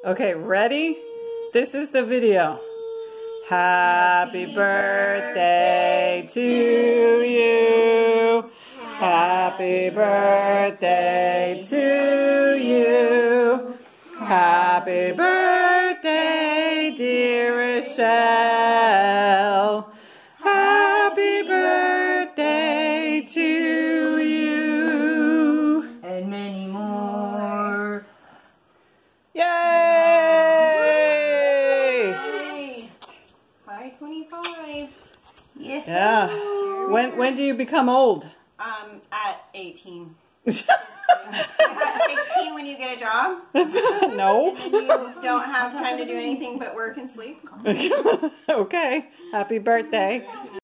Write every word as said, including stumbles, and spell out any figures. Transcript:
Okay, ready? This is the video. Happy birthday to you. Happy birthday to you. Happy birthday, dear Richelle. Happy birthday to you. And many more. Yay! five twenty-five. Yeah. Yeah. When when do you become old? Um, at eighteen. At sixteen when you get a job. No. And you don't have time to do anything but work and sleep. Okay. Happy birthday.